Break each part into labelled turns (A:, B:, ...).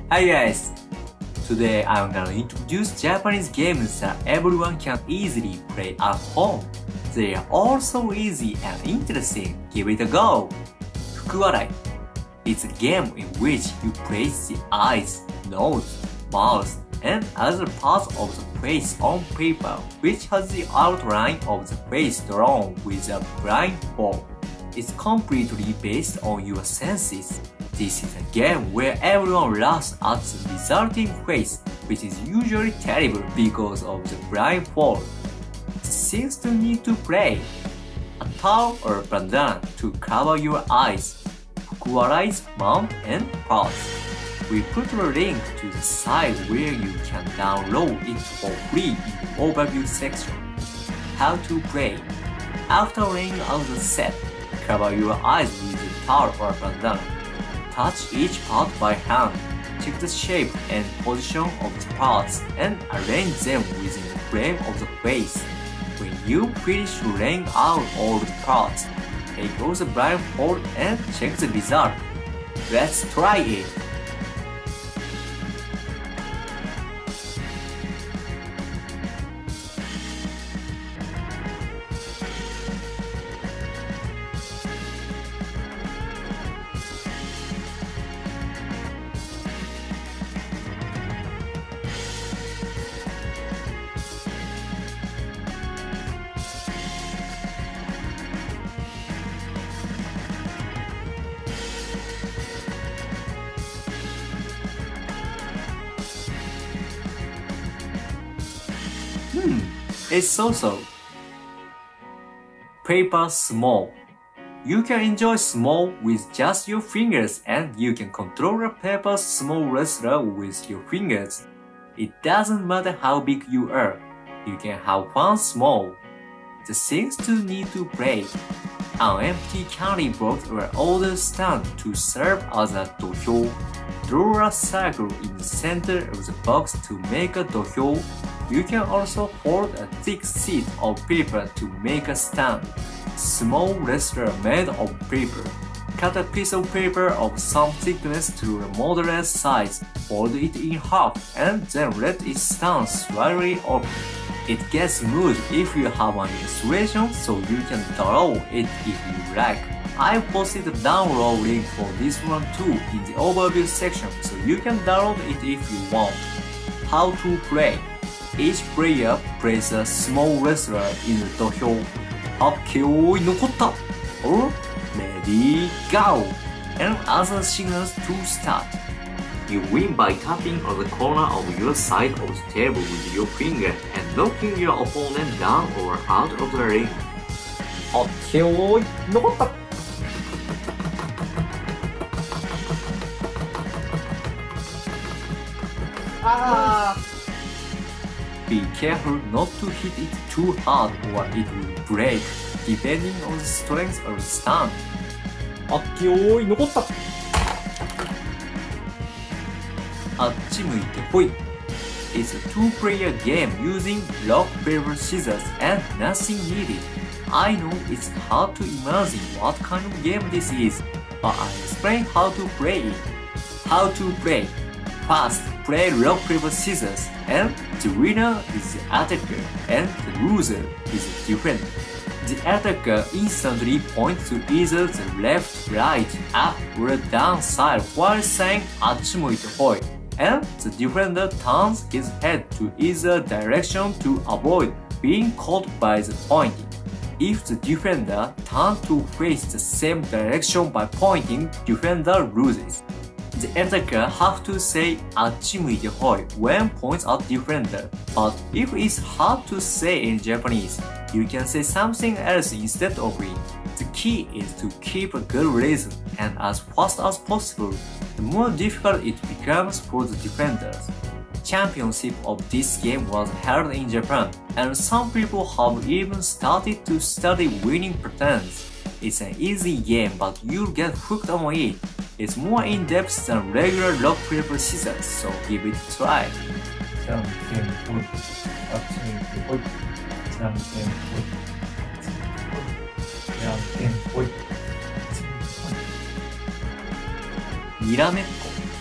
A: Hi guys! Today I'm gonna introduce Japanese games that everyone can easily play at home. They are all so easy and interesting. Give it a go! Fukuwarai. It's a game in which you place the eyes, nose, mouth, and other parts of the face on paper, which has the outline of the face drawn with a blindfold. It's completely based on your senses. This is a game where everyone laughs at the resulting face, which is usually terrible because of the blindfold. Things to need to play: a towel or bandana to cover your eyes, Fukuwarai's mouth and paws. We put a link to the site where you can download it for free in the overview section. How to play: after laying out the set, cover your eyes with a towel or bandana. Touch each part by hand, check the shape and position of the parts, and arrange them within the frame of the face. When you finish laying out all the parts, take off the blindfold and check the result. Let's try it! It's so-so. Paper small. You can enjoy small with just your fingers, and you can control a paper small wrestler with your fingers. It doesn't matter how big you are, you can have fun small. The things to need to play: an empty candy box or older stand to serve as a dohyo. Draw a circle in the center of the box to make a dohyo. You can also fold a thick sheet of paper to make a stand. Small wrestler made of paper. Cut a piece of paper of some thickness to a moderate size, fold it in half, and then let it stand slightly open. It gets smooth if you have an illustration, so you can draw it if you like. I posted a download link for this one too in the overview section, so you can download it if you want. How to play: each player places a small wrestler in the dohyo. あ、今日残った or ready, go! And other signals to start. You win by tapping on the corner of your side of the table with your finger and knocking your opponent down or out of the ring. あ、今日残った Be careful not to hit it too hard or it will break, depending on the strength of the stand. あっきおい、残った あっち向いてほい It's a two-player game using rock, paper, scissors and nothing needed. I know it's hard to imagine what kind of game this is, but I'll explain how to play it. How to play: first, play rock, paper, scissors, and the winner is the attacker and the loser is the defender. The attacker instantly points to either the left, right, up, or down side while saying あっち向いてほい, and the defender turns his head to either direction to avoid being caught by the pointing. If the defender turns to face the same direction by pointing, defender loses. The attacker have to say あっち向いてほい when points at defender, but if it's hard to say in Japanese, you can say something else instead of it. The key is to keep a good rhythm and as fast as possible. The more difficult it becomes for the defenders. Championship of this game was held in Japan, and some people have even started to study winning patterns. It's an easy game, but you'll get hooked on it. It's more in-depth than regular rock, paper, scissors, so give it a try. じゃんけんぽい、あっち向いてほい、じゃんけんぽい、じゃんけんぽい、にらめっこ。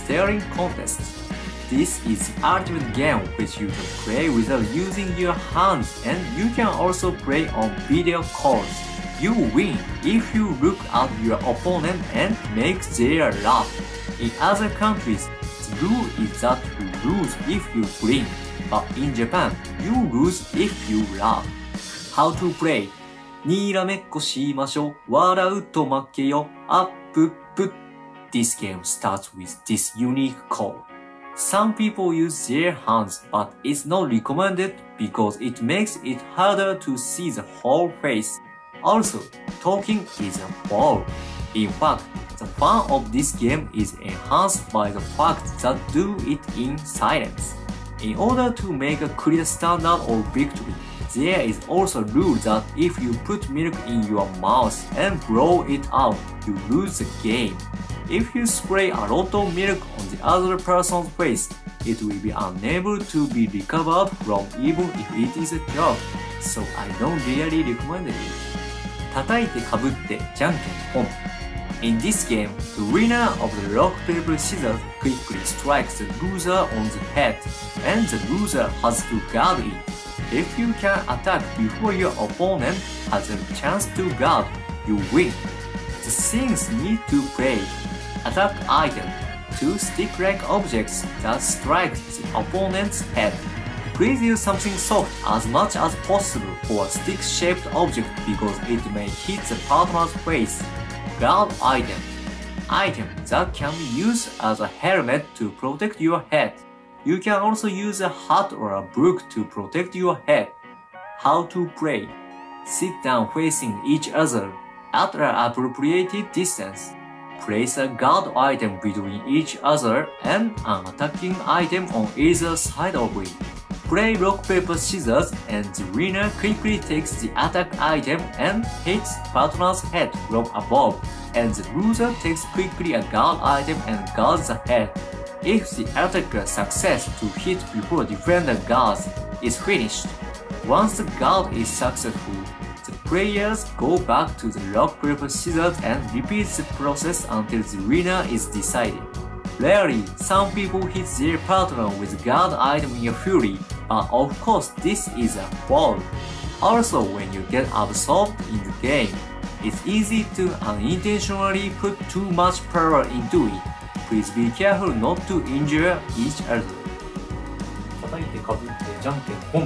A: staring contest. This is the ultimate game which you can play without using your hands, and you can also play on video calls. You win if you look at your opponent and make their laugh. In other countries, the rule is that you lose if you win, but in Japan, you lose if you laugh. How to play? にらめっこしましょう。笑うと負けよ。アッププ。This game starts with this unique call. Some people use their hands, but it's not recommended because it makes it harder to see the whole face. Also, talking is a foul. In fact, the fun of this game is enhanced by the fact that do it in silence. In order to make a clear standard of victory, there is also a rule that if you put milk in your mouth and blow it out, you lose the game. If you spray a lot of milk on the other person's face, it will be unable to be recovered from even if it is a joke. So I don't really recommend it. 叩いてかぶってじゃんけんポン。In this game, the winner of the rock paper scissors quickly strikes the loser on the head, and the loser has to guard it. If you can attack before your opponent has a chance to guard, you win. The things need to play: attack item, 2 stick-like objects that strike the opponent's head. Please use something soft as much as possible for a stick-shaped object because it may hit the partner's face. Guard item, item that can be used as a helmet to protect your head. You can also use a hat or a book to protect your head. How to play? Sit down facing each other at an appropriate distance. Place a guard item between each other and an attacking item on either side of it. Play rock paper scissors and the winner quickly takes the attack item and hits partner's head from above, and the loser takes quickly a guard item and guards the head. If the attacker succeeds to hit before defender guards, it's finished. Once the guard is successful, the players go back to the rock paper scissors and repeat the process until the winner is decided. Rarely, some people hit their partner with guard item in a fury, but of course this is a foul. Also, when you get absorbed in the game, it's easy to unintentionally put too much power into it. Please be careful not to injure each other. 叩いてかぶってじゃんけんポン。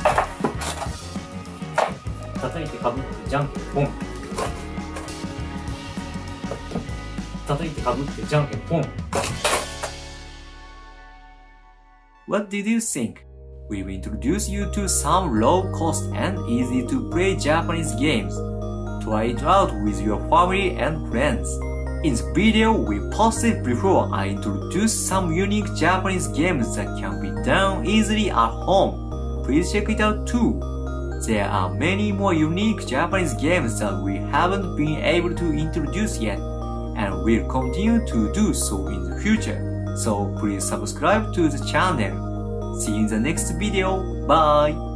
A: 叩いてかぶってじゃんけんポン。叩いてかぶってじゃんけんポン。What did you think? We've introduced you to some low-cost and easy-to-play Japanese games. Try it out with your family and friends. In this video we posted before, I introduced some unique Japanese games that can be done easily at home. Please check it out too. There are many more unique Japanese games that we haven't been able to introduce yet, and we'll continue to do so in the future. So please subscribe to the channel. See you in the next video. Bye!